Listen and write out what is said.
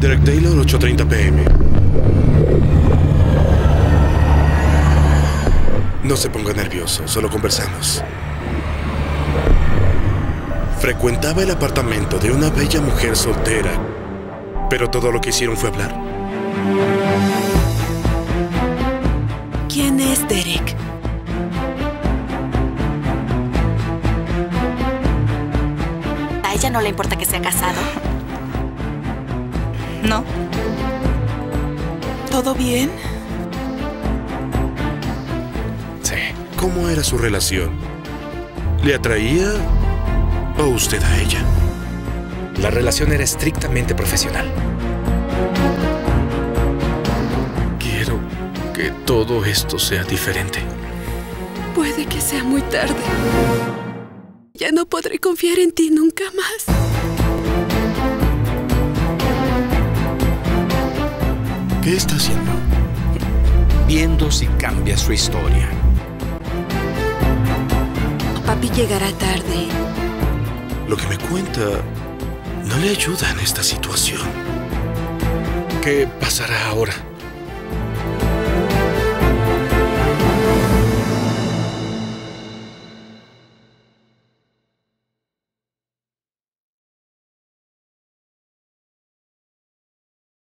Derek Taylor, 8:30 p.m. No se ponga nervioso, solo conversamos. Frecuentaba el apartamento de una bella mujer soltera, pero todo lo que hicieron fue hablar. ¿Quién es Derek? ¿A ella no le importa que sea casado? No. ¿Todo bien? Sí. ¿Cómo era su relación? ¿Le atraía o usted a ella? La relación era estrictamente profesional. Quiero que todo esto sea diferente. Puede que sea muy tarde. Ya no podré confiar en ti nunca más. ¿Qué está haciendo? Viendo si cambia su historia. Papi llegará tarde. Lo que me cuenta no le ayuda en esta situación. ¿Qué pasará ahora?